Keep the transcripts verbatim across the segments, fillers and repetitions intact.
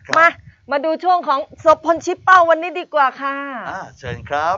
มามาดูช่วงของโสพลชิปเป้าวันนี้ดีกว่าค่ะอ่าเชิญครับ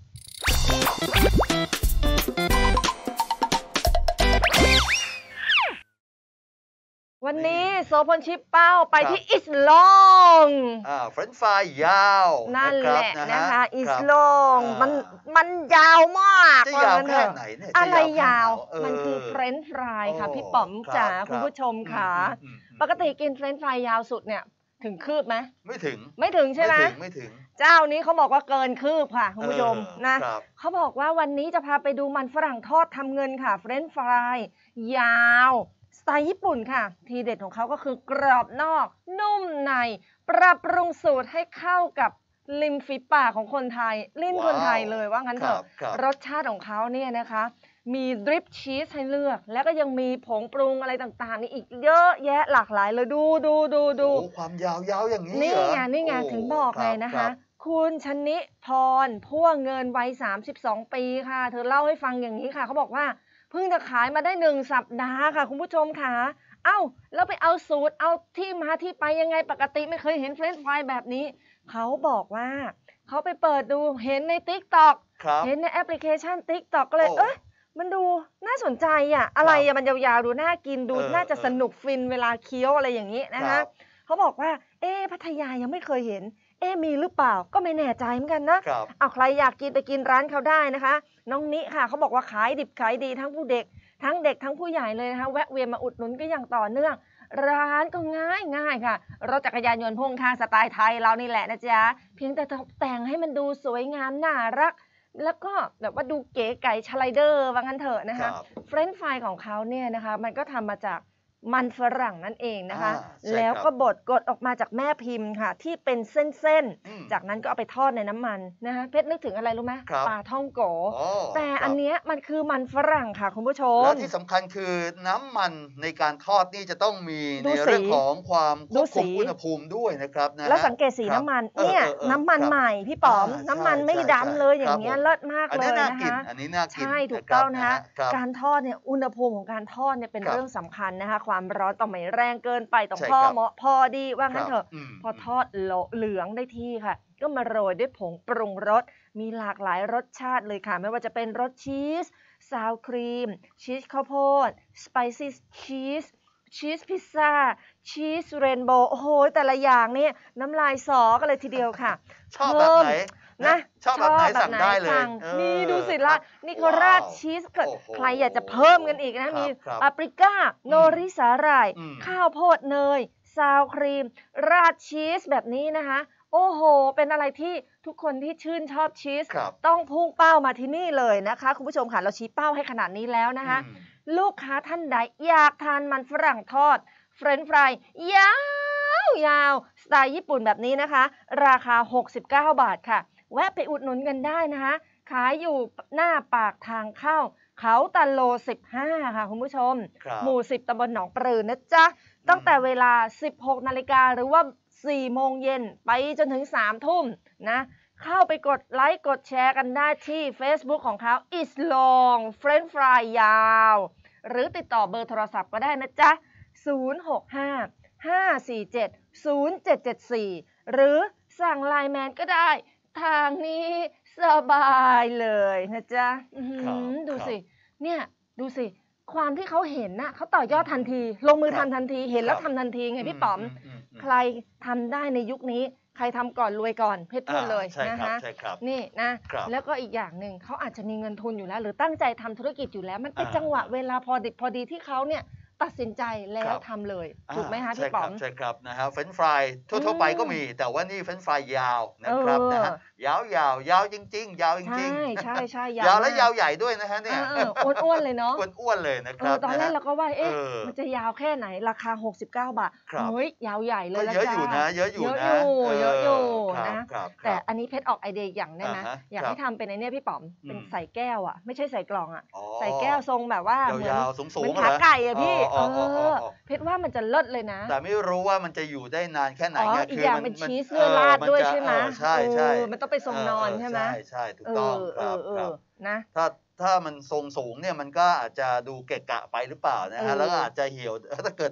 วันนี้โสพลชิปเป้าไปที่อิสลองอ่าเฟรนช์ฟรายยาวนั่นแหละนะคะอิสลองมันมันยาวมากจะยาวแค่ไหนเนี่ยอะไรยาวมันคือเฟรนช์ฟรายค่ะพี่ป๋อมจ๋าคุณผู้ชมค่ะปกติกินเฟรนช์ฟรายยาวสุดเนี่ยถึงคืบไหมไม่ถึงไม่ถึงใช่ไหมไม่ถึงไม่ถึงเจ้านี้เขาบอกว่าเกินคืบค่ะคุณผู้ชมนะเขาบอกว่าวันนี้จะพาไปดูมันฝรั่งทอดทำเงินค่ะเฟรนช์ฟรายยาวสไตล์ญี่ปุ่นค่ะทีเด็ดของเขาก็คือกรอบนอกนุ่มในปรับปรุงสูตรให้เข้ากับริมฝีปากของคนไทยลิ้นคนไทยเลยว่างั้นเถอะรสชาติของเขาเนี่ยนะคะมีดริปชีสให้เลือกแล้วก็ยังมีผงปรุงอะไรต่างๆนี่อีกเยอะแยะหลากหลายเลยดูดูดูดูความยาวๆอย่างนี้นี่ไงนี่ไงถึงบอกไงนะคะคุณชนิพรพ่วงเงินวัยสามสิบสองปีค่ะเธอเล่าให้ฟังอย่างนี้ค่ะเขาบอกว่าเพิ่งจะขายมาได้หนึ่งสัปดาห์ค่ะคุณผู้ชมค่ะเอ้าแล้วไปเอาสูตรเอาที่มาที่ไปยังไงปกติไม่เคยเห็นเฟรนช์ฟรายแบบนี้เขาบอกว่าเขาไปเปิดดูเห็นใน ติ๊กต็อก เห็นในแอปพลิเคชัน ติ๊กต็อก ก็เลยเอ๊ะมันดูน่าสนใจอ่ะอะไรอ่ะมันยาวๆดูน่ากินดูน่าจะสนุกฟินเวลาเคี้ยวอะไรอย่างนี้นะคะเขาบอกว่าเอ๊ะพัทยายังไม่เคยเห็นเอ๊ะมีหรือเปล่าก็ไม่แน่ใจเหมือนกันนะเอาใครอยากกินไปกินร้านเขาได้นะคะน้องนิค่ะเขาบอกว่าขายดิบขายดีทั้งผู้เด็กทั้งเด็กทั้งผู้ใหญ่เลยนะคะแวะเวียนมาอุดหนุนก็อย่างต่อเนื่องร้านก็ง่ายง่ายค่ะรถจักรยานยนต์พ่วงข้างสไตล์ไทยเรานี่แหละนะจ๊ะเพียงแต่ตกแต่งให้มันดูสวยงามน่ารักแล้วก็แบบว่าดูเก๋ไก๋สไลเดอร์ว่างั้นเถอะนะคะเฟรนช์ฟรายของเขาเนี่ยนะคะมันก็ทำมาจากมันฝรั่งนั่นเองนะคะแล้วก็บดกดออกมาจากแม่พิมพ์ค่ะที่เป็นเส้นๆจากนั้นก็เอาไปทอดในน้ำมันนะคะเพชรนึกถึงอะไรรู้ไหมปลาท่องโกแต่อันเนี้ยมันคือมันฝรั่งค่ะคุณผู้ชมแล้วที่สำคัญคือน้ำมันในการทอดนี่จะต้องมีในเรื่องของความควบคุมอุณหภูมิด้วยนะครับนะแล้วสังเกตสีน้ำมันเนี่ยน้ำมันใหม่พี่ป๋อมน้ำมันไม่ดำเลยอย่างเงี้ยเลิศมากเลยนะคะอันนี้น่ากินใช่ถูกต้องนะคะการทอดเนี่ยอุณหภูมิของการทอดเนี่ยเป็นเรื่องสำคัญนะคะความร้อนต้องไม่แรงเกินไปต้องพอเหมาะพอดีว่างั้นเถอะพอทอดเหลืองได้ที่ค่ะก็มาโรยด้วยผงปรุงรสมีหลากหลายรสชาติเลยค่ะไม่ว่าจะเป็นรสชีสซาวครีมชีสข้าวโพดสไปซี่ชีสชีสพิซซ่าชีสเรนโบว์โอ้โหแต่ละอย่างนี่น้ำลายสอกันเลยทีเดียวค่ะชอบแบบไหนนะชอบแบบไหนสั่งได้เลยนี่ดูสิละนี่ก็ราดชีสเกิดใครอยากจะเพิ่มกันอีกนะมีปาปริก้าโนริสาหร่ายข้าวโพดเนยซาวครีมราดชีสแบบนี้นะคะโอ้โหเป็นอะไรที่ทุกคนที่ชื่นชอบชีสต้องพุ่งเป้ามาที่นี่เลยนะคะคุณผู้ชมค่ะเราชี้เป้าให้ขนาดนี้แล้วนะคะลูกค้าท่านใดอยากทานมันฝรั่งทอดเฟรนช์ฟรายยาวยาวสไตล์ญี่ปุ่นแบบนี้นะคะราคาหกสิบเก้าบาทค่ะแวะไปอุดหนุนกันได้นะคะขายอยู่หน้าปากทางเข้าเขาตะโลสิบห้าค่ะคุณผู้ชมหมู่สิบตำบลหนองปลือนะจ๊ะตั้งแต่เวลาสิบหกนาฬิกาหรือว่าสี่โมงเย็นไปจนถึงสามทุ่มนะเข้าไปกดไลค์กดแชร์กันได้ที่ Facebook ของเขา Is Long French Fry ยาวหรือติดต่อเบอร์โทรศัพท์ก็ได้นะจ๊ะศูนย์ หก ห้า ห้า สี่ เจ็ด ศูนย์ เจ็ด เจ็ด สี่หรือสั่งไลน์แมนก็ได้ทางนี้สบายเลยนะจ๊ะดูสิเนี่ยดูสิความที่เขาเห็นน่ะเขาต่อยอดทันทีลงมือทำทันทีเห็นแล้วทำทันทีไงพี่ป๋อมใครทำได้ในยุคนี้ใครทำก่อนรวยก่อนเพชรพูดเลยนะคะนี่นะแล้วก็อีกอย่างหนึ่งเขาอาจจะมีเงินทุนอยู่แล้วหรือตั้งใจทำธุรกิจอยู่แล้วมันเป็นจังหวะเวลาพอดิบพอดีที่เขาเนี่ยตัดสินใจแล้วทำเลยถูกไหมฮะพี่ป๋อมใช่ครับนะฮะเฟรนช์ฟรายทั่วๆไปก็มีแต่ว่านี่เฟรนช์ฟรายยาวนะครับนะฮะยาวยาวยาวจริงๆยาวจริงๆใช่ใช่ยาวและยาวใหญ่ด้วยนะฮะเนี่ยอ้วนๆเลยเนาะอ้วนๆเลยนะครับตอนแรกเราก็ว่าเอ๊ะมันจะยาวแค่ไหนราคาหกสิบเก้าบาทเฮ้ยยาวใหญ่เลยแล้วจ้าเยอะอยู่นะเยอะอยู่นะเยอะอยู่นะแต่อันนี้เพชรออกไอเดียอย่างได้ไหมอยากให้ทำเป็นไอเนี้ยพี่ป๋อมเป็นใส่แก้วอ่ะไม่ใช่ใส่กล่องอ่ะใส่แก้วทรงแบบว่าเหมือนเหมือนขาไก่อะพี่เออเพชรว่ามันจะเลิศเลยนะแต่ไม่รู้ว่ามันจะอยู่ได้นานแค่ไหนไงคือมันเป็นชีสเนื้อราดด้วยใช่ไหมใช่ใช่มันต้องไปทรงนอนใช่ไหมใช่ใช่ถูกต้องครับนะถ้าถ้ามันทรงสูงเนี่ยมันก็อาจจะดูเกะกะไปหรือเปล่านะฮะแล้วก็อาจจะเหี่ยวถ้าเกิดพ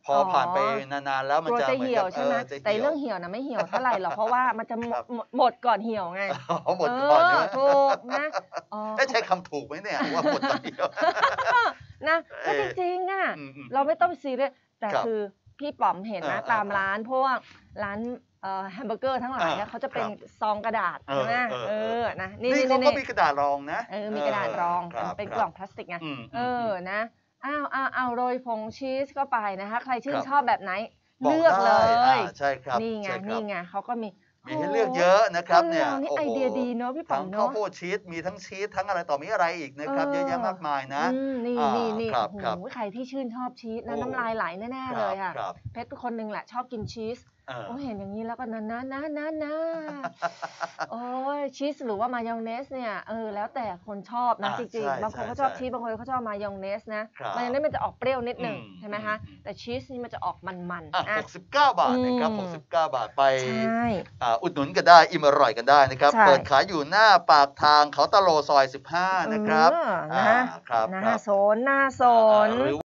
พอผ่านไปนานๆแล้วมันกลัวจะจะเหมือนเหี่ยกัวบใช่ไหมจะแต่เหี่ยวเรื่องเหี่ยวนะไม่เหี่ยวเท่าไหร่หรอกเพราะว่ามันจะหมครัดบหมดหมดก่อนเหี่ยวไงอ๋อหมดเอก่อนใช่อไหมถูกนะอ๋อเอ๊ะใช้คำถูกไหมเนี่ยว่าหมดก่อนเหี่ยวนะเอ๊ะก็จริงๆอะอืมๆเราไม่ต้องซีเรียสแต่ครับคือพี่ป๋อมเห็นเออนะๆตามร้านพวกร้านเอ่อแฮมเบอร์เกอร์ทั้งหลายอะอาเขาจะเป็นครับซองกระดาษเอใช่อไหมเออเอเอออๆนะนี่เขาก็มีกระดาษรองนะเออ มีกระดาษรองคบเป็นคกรัล่อบ งพลาสติกไงอืมเออๆนะ อ้าวอ้าวอ้าวโรยผงชีสเข้าไปนะคะ ใครชื่คน รับชอบแบบไหนบอกเลือกเลได้ยอาใช่ครับนี่ไงใช่ครับนี่ไงเขาก็มีมีให้เลือกเยอะนะคครับ นเนี่ยเรานี่โอ้ไอโฮเดียดีเนาะพี่ป๋อทั้มงข้าวเนาะโพดชีสมีทั้งชีสทั้งอะไรต่อมีอะไรอีกนะครับเออเยอะแยะมากมายนะอืมนี่อานี่นี่ครัโอ้บโหครับใครที่ชื่นชอบชีสนะโอ้น้ำลายไหลแน่คๆ เลรับยค่ะครับเพชรคนหนึ่งแหละชอบกินชีสเออโอ้เห็นอย่างนี้แล้วก็นะนะนะนะนะโอ้ยชีสหรือว่ามายองเนสเนี่ยเออแล้วแต่คนชอบนะอาจริงใช่ๆ บางคนใช่เขาชอบใช่ชีสบางคนเขาชอบมายองเนสนะครับ มายองเนสมันจะออกเปรี้ยวนิดหนึ่งอืมใช่ไหมอืมคะอืมแต่ชีสนี่มันจะออกมันอ่ะๆอ่ะหกสิบเก้า บาทนะครับอืมหกสิบเก้า บาทไปใช่อ่าอุดหนุนกันได้อิ่มอร่อยกันได้นะครับใช่เปิดขายอยู่หน้าปากทางเขาตะโลซอย สิบห้า นะครับเอออ่านะครับหน้าครับโซนหน้าโซอ่าน หรือ